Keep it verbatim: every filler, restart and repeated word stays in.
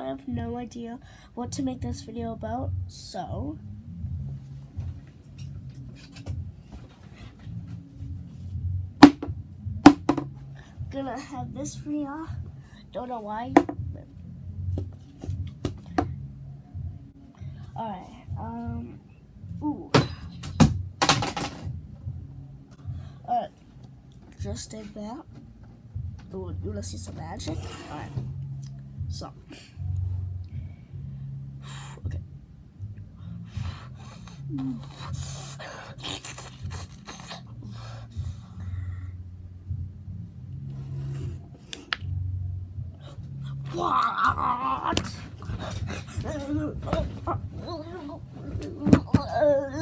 have no idea what to make this video about, so gonna have this video. Don't know why. But... Alright, um ooh. Alright. Just did that. Ooh, you wanna see some magic? Alright. So okay. What?